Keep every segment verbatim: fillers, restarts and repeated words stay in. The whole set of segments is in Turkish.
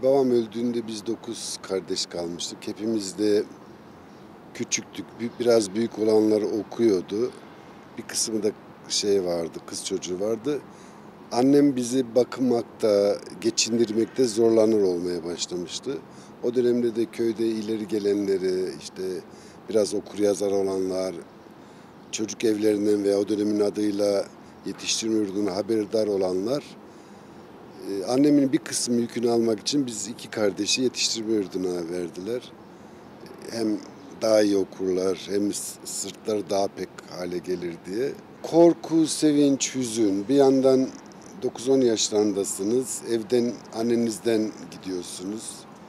Babam öldüğünde biz dokuz kardeş kalmıştık. Hepimiz de küçüktük. Biraz büyük olanlar okuyordu. Bir kısmı da şey vardı, kız çocuğu vardı. Annem bizi bakmakta, geçindirmekte zorlanır olmaya başlamıştı. O dönemde de köyde ileri gelenleri, işte biraz okur yazar olanlar, çocuk evlerinden veya o dönemin adıyla yetiştirme yurduna haberdar olanlar, e, annemin bir kısmı yükünü almak için biz iki kardeşi yetiştirme yurduna verdiler. Hem daha iyi okurlar, hem sırtları daha pek hale gelir diye. Korku, sevinç, hüzün. Bir yandan dokuz on yaşlarındasınız, evden, annenizden gidiyorsunuz.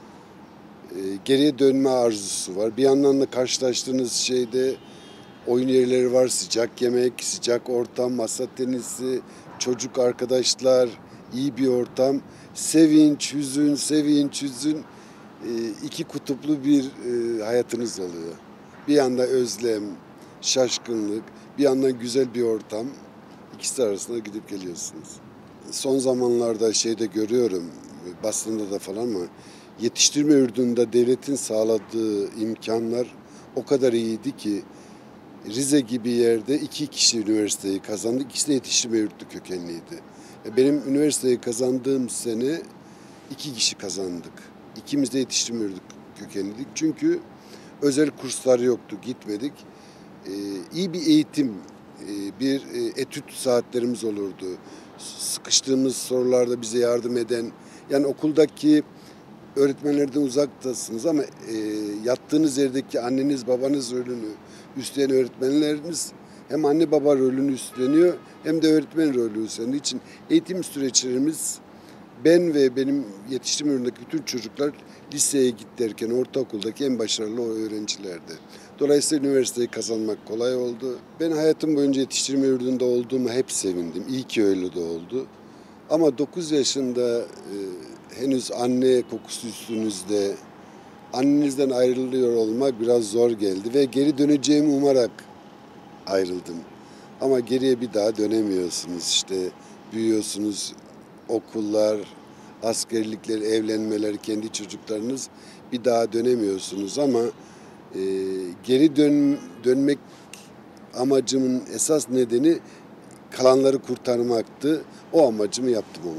E, geriye dönme arzusu var. Bir yandan da karşılaştığınız şeyde oyun yerleri var, sıcak yemek, sıcak ortam, masa tenisi, çocuk arkadaşlar, iyi bir ortam. Sevinç, hüzün, sevinç, hüzün, e, iki kutuplu bir e, hayatınız oluyor. Bir yanda özlem, şaşkınlık, bir yandan güzel bir ortam. İkisi arasında gidip geliyorsunuz. Son zamanlarda şeyde görüyorum, basında da falan ama yetiştirme yurdunda devletin sağladığı imkanlar o kadar iyiydi ki Rize gibi yerde iki kişi üniversiteyi kazandı. İkisi de yetiştirme yurdu kökenliydi. Benim üniversiteyi kazandığım sene iki kişi kazandık. İkimiz de yetiştirme yurdu kökenliydik. Çünkü özel kurslar yoktu, gitmedik. Ee, iyi bir eğitim, e, bir e, etüt saatlerimiz olurdu. Sıkıştığımız sorularda bize yardım eden, yani okuldaki öğretmenlerden uzaktasınız ama e, yattığınız yerdeki anneniz babanız rolünü üstlenen öğretmenleriniz hem anne baba rolünü üstleniyor hem de öğretmen rolü üstleniyor. için eğitim süreçlerimiz, ben ve benim yetiştirme yurdundaki bütün çocuklar liseye git derken ortaokuldaki en başarılı o öğrencilerdi. Dolayısıyla üniversiteyi kazanmak kolay oldu. Ben hayatım boyunca yetiştirme yurdunda olduğuma hep sevindim. İyi ki öyle de oldu. Ama dokuz yaşında e, henüz anne kokusu üstünüzde, annenizden ayrılıyor olmak biraz zor geldi ve geri döneceğimi umarak ayrıldım. Ama geriye bir daha dönemiyorsunuz. İşte büyüyorsunuz, okullar, askerlikler, evlenmeler, kendi çocuklarınız, bir daha dönemiyorsunuz ama e, geri dön, dönmek amacımın esas nedeni kalanları kurtarmaktı. O amacımı yaptım ama.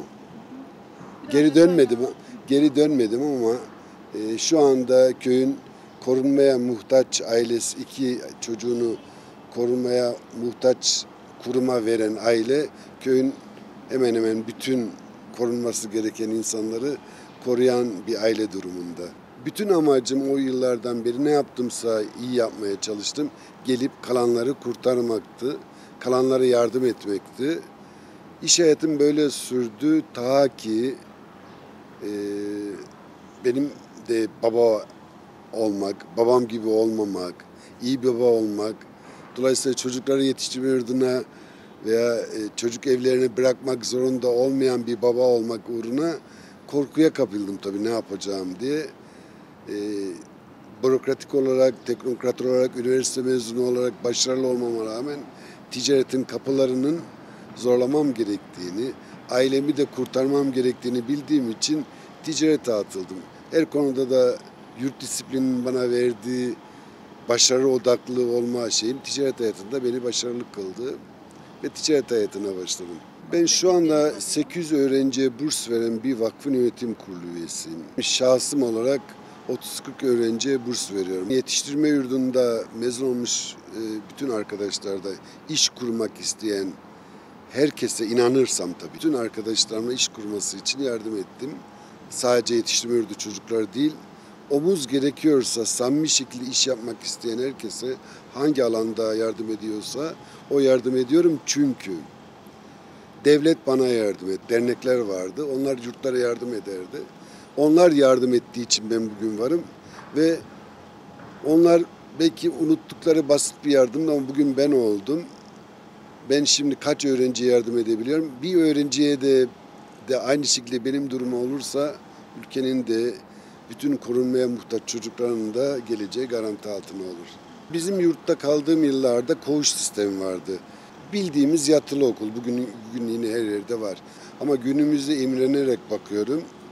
Geri dönmedim, geri dönmedim ama e, şu anda köyün korunmaya muhtaç ailesi, iki çocuğunu korunmaya muhtaç kuruma veren aile, köyün hemen hemen bütün korunması gereken insanları koruyan bir aile durumunda. Bütün amacım o yıllardan beri ne yaptımsa iyi yapmaya çalıştım. Gelip kalanları kurtarmaktı, kalanlara yardım etmekti. İş hayatım böyle sürdü ta ki e, benim de baba olmak, babam gibi olmamak, iyi bir baba olmak, dolayısıyla çocukları yetiştirme yurduna veya e, çocuk evlerine bırakmak zorunda olmayan bir baba olmak uğruna korkuya kapıldım tabii ne yapacağım diye. E, bürokratik olarak, teknokrat olarak, üniversite mezunu olarak başarılı olmama rağmen ticaretin kapılarının zorlamam gerektiğini, ailemi de kurtarmam gerektiğini bildiğim için ticarete atıldım. Her konuda da yurt disiplininin bana verdiği başarı odaklı olma şeyim ticaret hayatında beni başarılı kıldı ve ticaret hayatına başladım. Ben şu anda sekiz yüz öğrenciye burs veren bir vakfın yönetim kurulu üyesiyim. Şahsım olarak otuz kırk öğrenciye burs veriyorum. Yetiştirme yurdunda mezun olmuş bütün arkadaşlar da iş kurmak isteyen herkese inanırsam tabii bütün arkadaşlarıma iş kurması için yardım ettim. Sadece yetiştirme yurdu çocuklar değil, omuz gerekiyorsa samimi şekilde iş yapmak isteyen herkese hangi alanda yardım ediyorsa o yardım ediyorum çünkü devlet bana yardım etti. Dernekler vardı. Onlar yurtlara yardım ederdi. Onlar yardım ettiği için ben bugün varım ve onlar belki unuttukları basit bir yardımdı ama bugün ben oldum. Ben şimdi kaç öğrenciye yardım edebiliyorum? Bir öğrenciye de de aynı şekilde benim durumu olursa ülkenin de bütün korunmaya muhtaç çocukların da geleceği garanti altına olur. Bizim yurtta kaldığım yıllarda koğuş sistemi vardı. Bildiğimiz yatılı okul. Bugün, bugün yine her yerde var. Ama günümüzde imrenerek bakıyorum.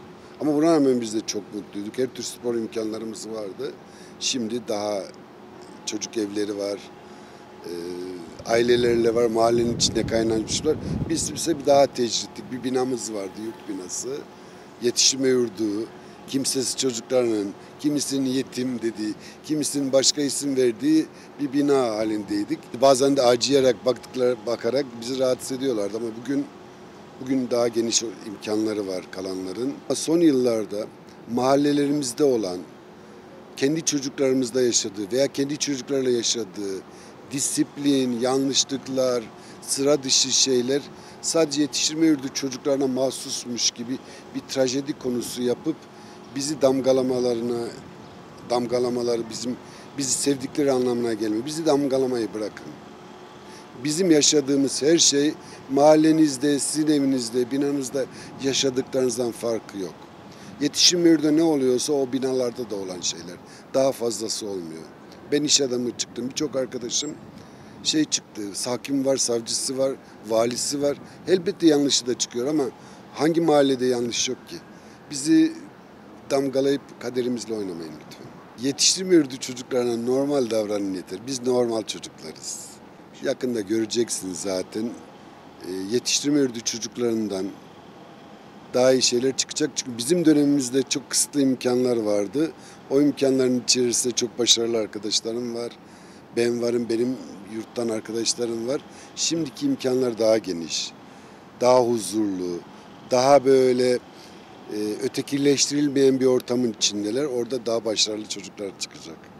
Ama buna rağmen biz de çok mutluyduk. Her tür spor imkanlarımız vardı. Şimdi daha çocuk evleri var, e, ailelerle var, mahallenin içinde kaynaşmışlar. Biz ise bir daha tecrit ettik. Bir binamız vardı, yurt binası. Yetiştirme yurdu, kimsesiz çocukların, kimisinin yetim dediği, kimisinin başka isim verdiği bir bina halindeydik. Bazen de acıyarak baktıkları, bakarak bizi rahatsız ediyorlardı ama bugün bugün daha geniş imkanları var kalanların. Son yıllarda mahallelerimizde olan, kendi çocuklarımızda yaşadığı veya kendi çocuklarla yaşadığı disiplin, yanlışlıklar, sıra dışı şeyler sadece yetiştirme yurdu çocuklarına mahsusmuş gibi bir trajedi konusu yapıp bizi damgalamalarına, damgalamaları bizim bizi sevdikleri anlamına gelmiyor. Bizi damgalamayı bırakın. Bizim yaşadığımız her şey mahallenizde, sizin evinizde, binanızda yaşadıklarınızdan farkı yok. Yetişim yurdu ne oluyorsa o binalarda da olan şeyler. Daha fazlası olmuyor. Ben iş adamı çıktım. Birçok arkadaşım şey çıktı. Hakim var, savcısı var, valisi var. Elbette yanlışı da çıkıyor ama hangi mahallede yanlış yok ki? Bizi damgalayıp kaderimizle oynamayın lütfen. Yetiştirme yurdu çocuklarına normal davranın yeter. Biz normal çocuklarız. Yakında göreceksiniz zaten. E, yetiştirme yurdu çocuklarından daha iyi şeyler çıkacak. Çünkü bizim dönemimizde çok kısıtlı imkanlar vardı. O imkanların içerisinde çok başarılı arkadaşlarım var. Ben varım, benim yurttan arkadaşlarım var. Şimdiki imkanlar daha geniş, daha huzurlu, daha böyle e, ötekileştirilmeyen bir ortamın içindeler. Orada daha başarılı çocuklar çıkacak.